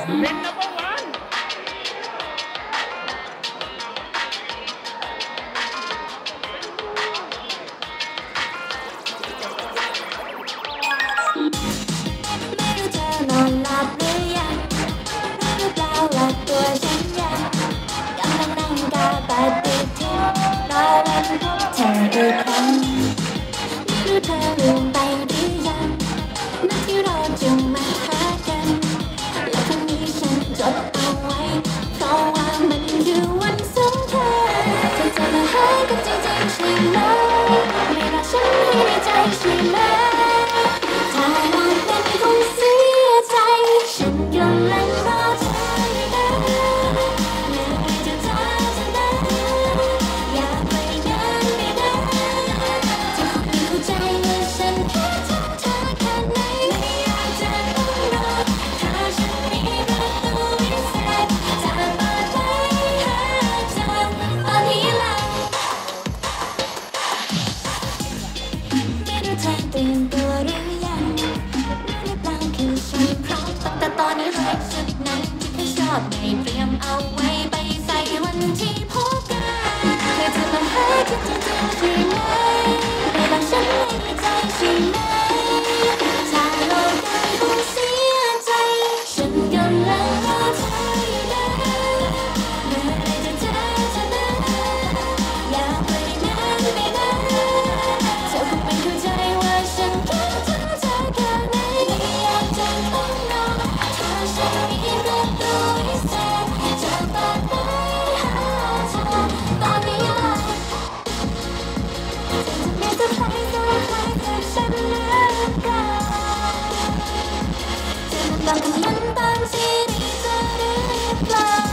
เป็นนัมเบอร์วันไม่รู้เธอนอนหลับหรือยังรู้หรือเปล่าว่าตัวฉันยังกำลังนั่งกาปฏิทินรอวันพบเธออีกครั้งไม่รู้เธอลืมไปหรือยังนัดที่เราจะมาหากันและครั้งนี้ฉันจดเอาไว้เพราะว่ามันคือวันสำคัญเธอจะมาหากันจริงๆใช่ไหมไม่รักฉันให้ในใจใช่ไหมถ้าหากเป็นคงเสียใจฉันกำลังรอเธออยู่นะเมื่อไหร่จะเจอนะอยากไปนั้นไม่ได้จะคงไม่เข้าใจว่าฉันแค่ทำเธอแค่ไหนไม่อยากจะต้องรอถ้าฉันมีประตูวิเศษจะเปิดไว้หาเธอตอนนี้แหละไม่รู้เธอตื่นตัวหรือยังรู้หรือเปล่าคือฉันพร้อมแต่ตอนนี้เลยชุดนั้นที่เธอชอบไม่เตรียมเอาไว้ไปใส่วันที่พบกันเธอจะมาหาฉันจริงๆใช่ไหมไม่รักฉันไม่ในใจใช่ไหมถ้าโลกได้คงเสียใจฉันกำลังรอเธออยู่นะเมื่อไหร่จะเจอนะอยากไปนั้นไม่ได้เธอคงไม่เข้าใจว่าฉันแค่ทำเธอแค่ไหนไม่อยากจะต้องรอถ้าฉันมีประตูวิเศษจะเปิดไว้หาเธอตอนนี้เลยเธอจะไม่เซอร์ไพรส์จากฉันหรือเปล่าเธอมาบอกกับฉันตอนที่ได้เจอหรือเปล่า